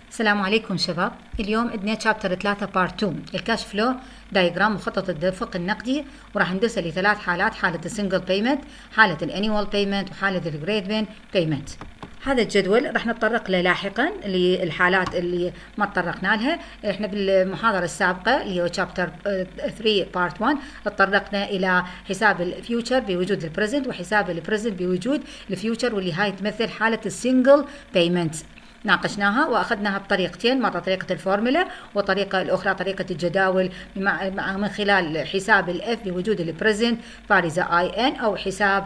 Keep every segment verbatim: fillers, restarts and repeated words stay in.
السلام عليكم شباب. اليوم عندنا شابتر ثلاثة بارت اثنين الكاش فلو دايجرام مخطط التدفق النقدي، وراح ندرسه لثلاث حالات: حالة السنجل بيمنت، حالة الانيوال بيمنت، وحالة الجريد بيمنت. هذا الجدول راح نتطرق له لاحقا للحالات اللي ما تطرقنا لها. احنا بالمحاضرة السابقة اللي هو شابتر ثلاثة بارت واحد تطرقنا الى حساب الفيوتشر بوجود البريزنت وحساب البريزنت بوجود الفيوتشر، واللي هاي تمثل حالة السنجل بيمنت. ناقشناها واخذناها بطريقتين، مره طريقه الفورمولا وطريقه الاخرى طريقه الجداول من خلال حساب الاف بوجود البريزنت باريزا اي ان، او حساب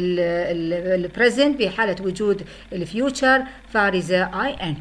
البريزنت بحاله وجود الفيوتشر فاريزا اي ان.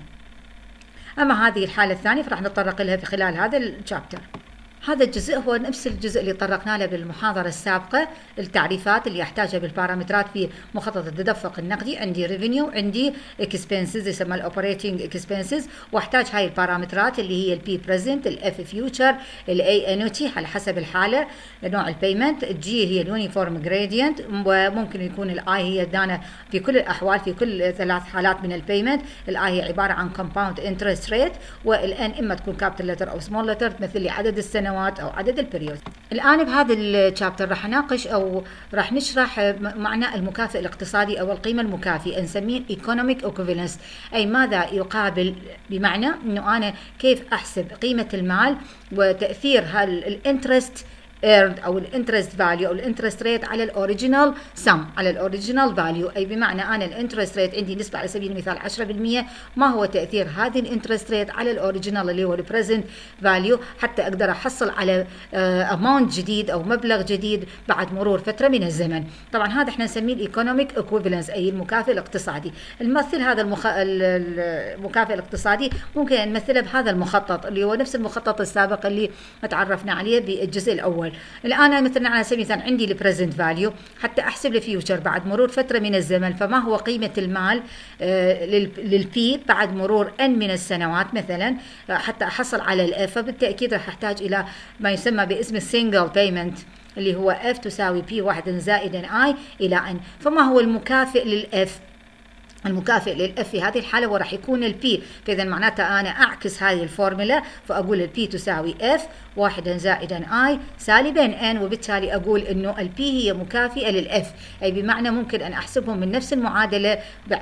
اما هذه الحاله الثانيه فراح نتطرق لها في خلال هذا الشابتر. هذا الجزء هو نفس الجزء اللي طرقنا له بالمحاضرة السابقة، التعريفات اللي يحتاجها بالبارامترات في مخطط التدفق النقدي. عندي ريفينيو، عندي اكسبنسز يسمى الاوبريتنج اكسبنسز، واحتاج هاي البارامترات اللي هي البي بريزنت، الاف فيوتشر، الاي انوتي على حسب الحالة، نوع البيمنت، الجي هي اليونيفورم جريدينت، وممكن يكون الاي هي دانا في كل الاحوال في كل ثلاث حالات من البيمنت. الاي هي عبارة عن كومباوند انترست ريت، والان اما تكون كابيتال لتر او سمول لتر تمثل لي عدد السنوات او عدد البريود. الان بهذا الشابتر راح اناقش او راح نشرح معنى المكافئ الاقتصادي او القيمه المكافئه، نسميه ايكونوميك ايكوفالنس، اي ماذا يقابل، بمعنى انه انا كيف احسب قيمه المال وتاثير هالانترست earned او الانترست فاليو او الانترست ريت على الاوريجينال سم، على الاوريجينال فاليو. اي بمعنى انا الانترست ريت عندي نسبه على سبيل المثال عشرة بالمئة، ما هو تاثير هذه الانترست ريت على الاوريجينال اللي هو البريزنت فاليو، حتى اقدر احصل على اماونت جديد او مبلغ جديد بعد مرور فتره من الزمن. طبعا هذا احنا نسميه الايكونوميك ايكوفالنس، اي المكافئ الاقتصادي. نمثل هذا المخ... المكافئ الاقتصادي ممكن نمثله بهذا المخطط اللي هو نفس المخطط السابق اللي تعرفنا عليه بالجزء الاول. الان مثلا على سبيل المثال عندي البريزنت فاليو، حتى احسب الفيوتشر بعد مرور فتره من الزمن، فما هو قيمه المال آه للبي بعد مرور ان من السنوات مثلا، حتى احصل على الاف. فبالتاكيد راح احتاج الى ما يسمى باسم السنجل بيمنت اللي هو اف تساوي بي واحد زائدا اي الى ان. فما هو المكافئ للاف؟ المكافئ للاف في هذه الحاله وراح يكون البي، فاذا معناتها انا اعكس هذه الفورمولا فاقول البي تساوي اف واحد زائدا اي سالبا ان، وبالتالي اقول انه البي هي مكافئه للاف، اي بمعنى ممكن ان احسبهم من نفس المعادله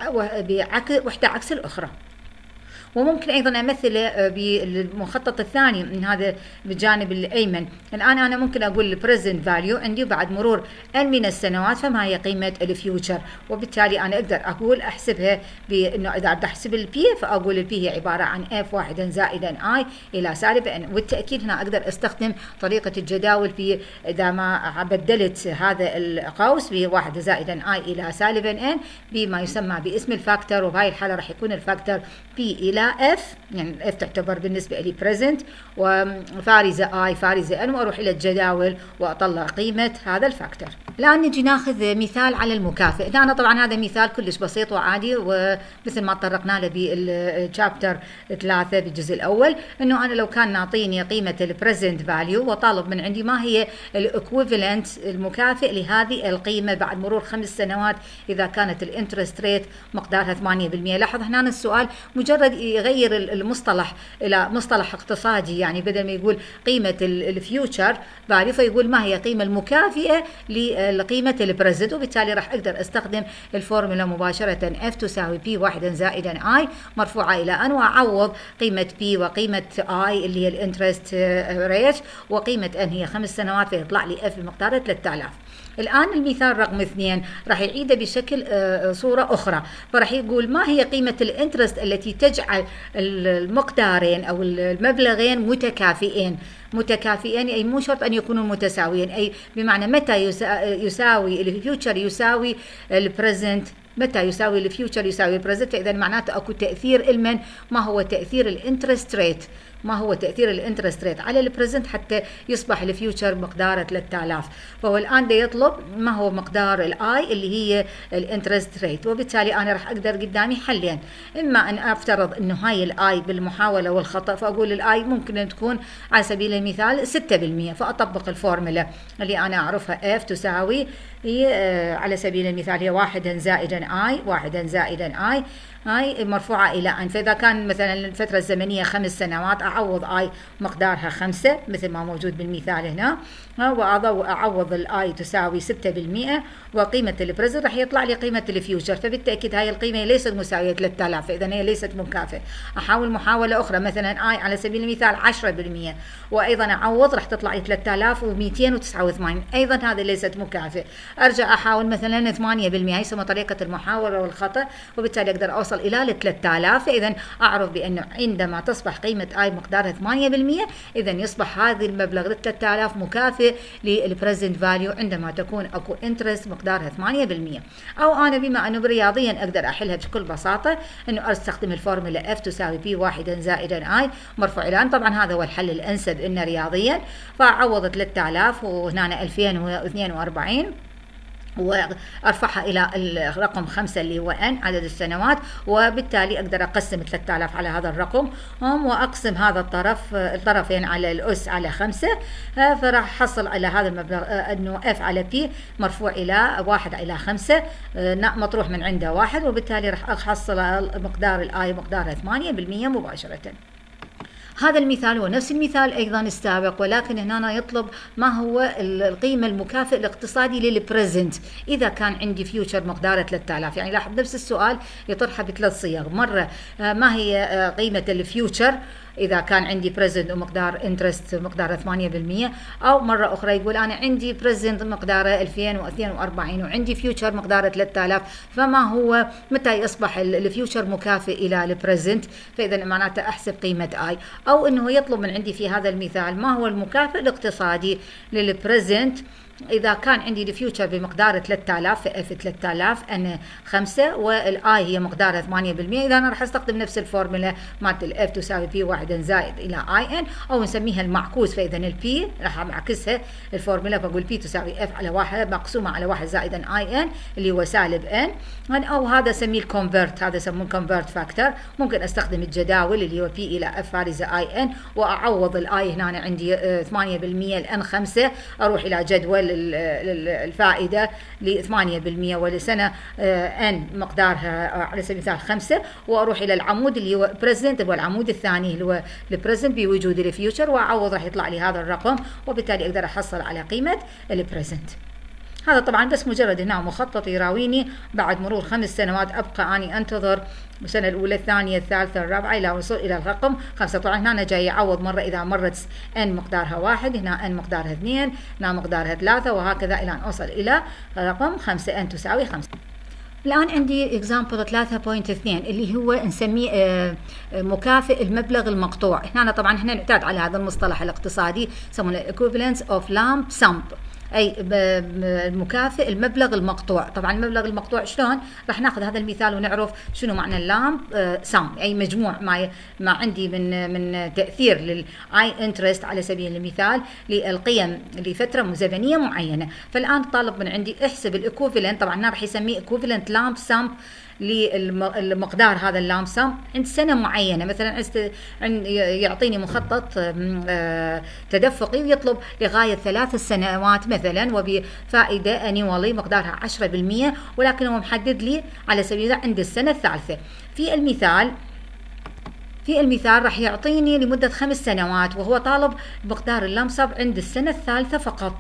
بوحده عكس الاخرى. وممكن ايضا امثله بالمخطط الثاني من هذا بالجانب الايمن. الان انا ممكن اقول البريزنت فاليو عندي بعد مرور ان من السنوات فما هي قيمه الفيوتشر، وبالتالي انا اقدر اقول احسبها بانه اذا بدي احسب البي فاقول البي هي عباره عن اف واحد زائدا اي الى سالب ان. والتاكيد هنا اقدر استخدم طريقه الجداول في اذا ما بدلت هذا القوس بواحد زائدا اي الى سالب ان بما يسمى باسم الفاكتور، وبهاي الحاله راح يكون الفاكتور بي الى اف، يعني الاف تعتبر بالنسبه لي بريزنت، وفارزه اي فارزه ان، واروح الى الجداول واطلع قيمه هذا الفاكتور. الان نجي ناخذ مثال على المكافئ. هنا طبعا هذا مثال كلش بسيط وعادي، ومثل ما تطرقنا له بالشابتر ثلاثة بالجزء الاول، انه انا لو كان نعطيني قيمه البريزنت فاليو وطالب من عندي ما هي الايكويفالنت المكافئ لهذه القيمه بعد مرور خمس سنوات اذا كانت الانترست ريت مقدارها ثمانية بالمئة. لاحظ هنا السؤال مجرد يغير المصطلح الى مصطلح اقتصادي، يعني بدل ما يقول قيمه الفيوتشر فاليو فيقول ما هي قيمه المكافئه لقيمه البريزنت، وبالتالي راح اقدر استخدم الفورمولا مباشره اف تساوي بي واحد زائدا اي مرفوعه الى ان، واعوض قيمه بي وقيمه اي اللي هي الانترست ريت وقيمه ان هي خمس سنوات، فيطلع لي اف بمقدار ثلاثة آلاف. الآن المثال رقم اثنين راح يعيده بشكل صورة أخرى، فراح يقول ما هي قيمة الانترست التي تجعل المقدارين أو المبلغين متكافئين. متكافئين أي مو شرط أن يكونوا متساويين، أي بمعنى متى يساوي الفيوتشر يساوي البريزنت، متى يساوي الفيوتشر يساوي البريزنت، فإذا معناته أكو تأثير المن. ما هو تأثير الانترست ريت؟ ما هو تأثير الانترست ريت على البريزنت حتى يصبح الفيوتشر مقداره ثلاثة آلاف؟ فهو الآن ده يطلب ما هو مقدار الاي اللي هي الانترست ريت، وبالتالي أنا راح أقدر قدامي حلين. إما أن أفترض إنه هاي الاي بالمحاولة والخطأ، فأقول الاي ممكن أن تكون على سبيل المثال ستة بالمئة، فأطبق الفورمولا اللي أنا أعرفها اف تساوي هي على سبيل المثال هي واحد زائدا اي واحد زائدا اي هاي مرفوعة إلى أن، فإذا كان مثلا الفترة الزمنية خمس سنوات أعوض آي مقدارها خمسة مثل ما موجود بالمثال هنا، وأعوض الآي تساوي ستة بالمئة، وقيمة البريزنت راح يطلع لي قيمة الفيوتشر، فبالتأكيد هاي القيمة ليست مساوية ثلاثة آلاف، فإذا هي ليست مكافئة. أحاول محاولة أخرى، مثلا آي على سبيل المثال عشرة بالمئة، وأيضا أعوض راح تطلع لي ثلاثة آلاف ومئتين وتسعة وثمانين، أيضا هذه ليست مكافئة. أرجع أحاول مثلا ثمانية بالمئة، هي اسمها طريقة المحاولة والخطأ، وبالتالي أقدر أوصل إلى ثلاثة آلاف. فإذا أعرف بأنه عندما تصبح قيمة آي مقدارها ثمانية بالمئة، إذا يصبح هذا المبلغ ثلاثة آلاف مكافئ للبريزنت فاليو عندما تكون أكو انترست مقدارها ثمانية بالمئة. أو أنا بما أنه رياضيا أقدر أحلها بكل بساطة، أنه أستخدم الفورمولا F تساوي P واحدا زائدا I مرفوع إلى أن. طبعا هذا هو الحل الأنسب إنه رياضيا، فأعوض ثلاثة آلاف وهنا ألفين واثنين وأربعين وارفعها الى الرقم خمسة اللي هو n عدد السنوات، وبالتالي اقدر اقسم ثلاثة آلاف على هذا الرقم واقسم هذا الطرف الطرفين على الاس على خمسة، فراح احصل على هذا المبلغ انه f على p مرفوع الى واحد الى خمسة مطروح من عنده واحد، وبالتالي راح احصل مقدار الاي مقدارها ثمانية بالمئة مباشرة. هذا المثال هو نفس المثال أيضا السابق، ولكن هنا يطلب ما هو القيمة المكافئ الاقتصادي للبريزنت إذا كان عندي فيوتشر مقداره ثلاثة آلاف. يعني لاحظ نفس السؤال يطرحه بثلاث صيغ، مرة ما هي قيمة الفيوتشر إذا كان عندي بريزنت ومقدار انترست مقداره ثمانية بالمئة، أو مرة أخرى يقول أنا عندي بريزنت مقداره ألفين واثنين وأربعين وعندي فيوتشر مقداره ثلاثة آلاف، فما هو متى يصبح الفيوتشر مكافئ إلى البريزنت؟ فإذا معناته أحسب قيمة آي، أو إنه يطلب من عندي في هذا المثال ما هو المكافئ الاقتصادي للبريزنت إذا كان عندي الفيوتشر بمقدار ثلاثة آلاف، في اف ثلاثة آلاف أنا خمسة والآي هي مقدارها ثمانية بالمئة، إذا أنا راح أستخدم نفس الفورمولا مالت الاف تساوي بي واحد زائد إلى اي ان، أو نسميها المعكوس. فإذا البي راح أعكسها الفورمولا، فأقول بي تساوي اف على واحد مقسومة على واحد زائد اي ان اللي هو سالب ان، أو هذا سميه الكونفرت، هذا يسمونه كونفرت فاكتور. ممكن أستخدم الجداول اللي هو بي إلى اف فارزة اي ان، وأعوض الاي هنا عندي ثمانية بالمئة الان خمسة، أروح إلى جدول الفائدة ل ثمانية بالمئة ولسنة ان مقدارها على سبيل المثال خمسة، واروح الى العمود اللي هو بريزنت والعمود الثاني اللي هو البريزنت بوجود الفيوتشر، واعوض راح يطلع لي هذا الرقم، وبالتالي اقدر احصل على قيمة البريزنت. هذا طبعا بس مجرد هنا مخطط يراويني بعد مرور خمس سنوات ابقى اني انتظر السنة الأولى الثانية الثالثة الرابعة إلى وصول إلى الرقم خمسة. طبعا هنا أنا جاي أعوض مرة إذا مرت n مقدارها واحد، هنا n مقدارها اثنين، هنا مقدارها ثلاثة، وهكذا إلى أن أوصل إلى رقم خمسة n تساوي خمسة. الآن عندي example ثلاثة فاصلة اثنين اللي هو نسميه مكافئ المبلغ المقطوع. هنا طبعا احنا نعتاد على هذا المصطلح الاقتصادي يسمونه equivalence of lump sum، أي المكافئ المبلغ المقطوع. طبعا المبلغ المقطوع شلون؟ راح ناخذ هذا المثال ونعرف شنو معنى اللامب سام، أي مجموع ما ما عندي من من تأثير للآي انترست على سبيل المثال للقيم لفترة زمنية معينة. فالآن طالب من عندي احسب الايكوفالنت، طبعا هنا راح يسميه equivalent lump sum للمقدار هذا اللام سم عند سنة معينة. مثلا يعطيني مخطط تدفقي ويطلب لغاية ثلاث سنوات مثلا وبفائدة أنيوالي مقدارها عشرة بالمئة، ولكن هو محدد لي على سبيل المثال عند السنة الثالثة. في المثال في المثال راح يعطيني لمدة خمس سنوات وهو طالب مقدار اللام سم عند السنة الثالثة فقط.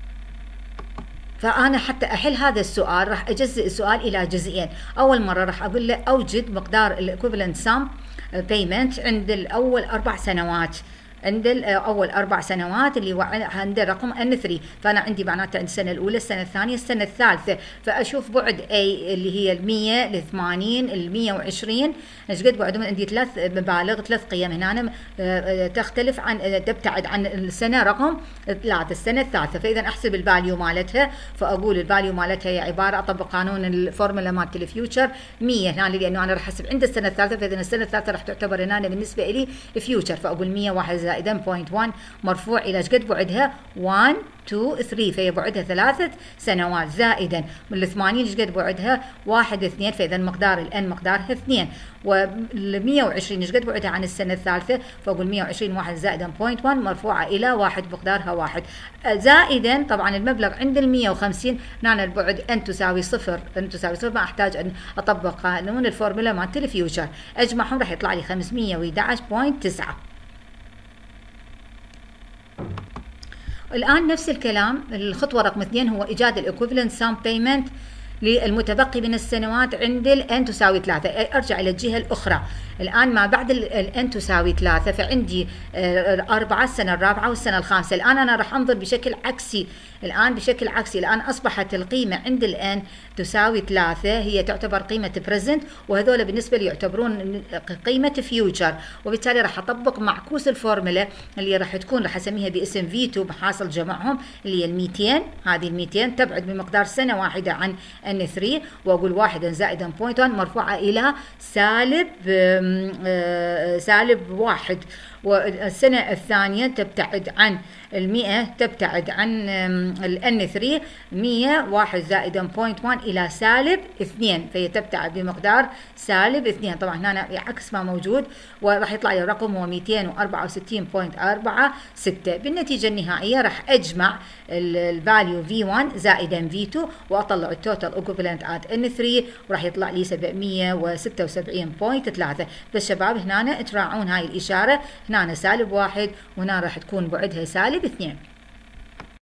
فأنا حتى أحل هذا السؤال راح أجزء السؤال إلى جزئين. أول مرة راح أقول له أوجد مقدار الإيكوفالنت سام بيمنت عند الأول أربع سنوات، عند أول أربع سنوات اللي هو عنده رقم ان ثلاثة. فأنا عندي معناته عند السنة الأولى، السنة الثانية، السنة الثالثة. فأشوف بعد A اللي هي المية لثمانين المية وعشرين، ايش قد بعدهم؟ عندي ثلاث مبالغ، ثلاث قيم هنا تختلف عن تبتعد عن السنة رقم ثلاثة، السنة الثالثة. فإذا أحسب الفاليو مالتها، فأقول الفاليو مالتها هي عبارة أطبق قانون الفورمولا مالت الفيوتشر مية هنا، لأنه أنا راح أحسب عند السنة الثالثة. فإذا السنة الثالثة راح تعتبر هنا بالنسبة لي فيوتشر، فأقول مية واحد زائدا صفر فاصلة واحد مرفوع إلى شقد بعدها واحد اثنين ثلاثة، فهي بعدها ثلاثة سنوات، زائدا من الثمانين شقد بعدها واحد اثنين، فإذا مقدار الان مقدارها اثنين، وال120 شقد بعدها عن السنة الثالثة، فأقول مئة وعشرين واحد زائدا صفر فاصلة واحد مرفوعة إلى واحد مقدارها واحد، زائدا طبعا المبلغ عند ال مئة وخمسين هنا البعد ان تساوي صفر، ان تساوي صفر، ما احتاج ان اطبق قانون الفورمولا مالت الفيوتشر، اجمعهم راح يطلع لي خمسمئة وأحد عشر فاصلة تسعة. الآن نفس الكلام، الخطوة رقم اثنين هو إيجاد الإيكوفالنت سام بيمنت للمتبقي من السنوات عند الان تساوي ثلاثة. ارجع الى الجهة الاخرى، الان ما بعد الان تساوي ثلاثة، فعندي أربعة السنة الرابعة والسنة الخامسة. الان انا راح انظر بشكل عكسي، الان بشكل عكسي الان اصبحت القيمة عند الان تساوي ثلاثة هي تعتبر قيمة بريزنت، وهذول بالنسبة لي يعتبرون قيمة فيوتشر، وبالتالي راح اطبق معكوس الفورمولا اللي راح تكون راح اسميها باسم في تو بحاصل جمعهم اللي هي ال مئتين، هذه ال مئتين تبعد بمقدار سنة واحدة عن ان ثلاثة، واقول واحد زائدا صفر فاصلة واحد مرفوعة الى سالب سالب واحد، والسنة الثانية تبتعد عن المئة، تبتعد عن الان ثلاثة، مئة واحد زائدا صفر فاصلة واحد إلى سالب اثنين، فهي تبتعد بمقدار سالب اثنين. طبعا هنا عكس ما موجود، وراح يطلع لي الرقم هو مئتين وأربعة وستين فاصلة أربعة ستة. بالنتيجة النهائية راح أجمع الفاليو في واحد زائدا في اثنين وأطلع التوتال ايكوفالنت ات ان ثلاثة، وراح يطلع لي سبعمئة وستة وسبعين فاصلة ثلاثة. بس شباب هنا تراعون هاي الإشارة، هنا سالب واحد وهنا راح تكون بعدها سالب اثنين.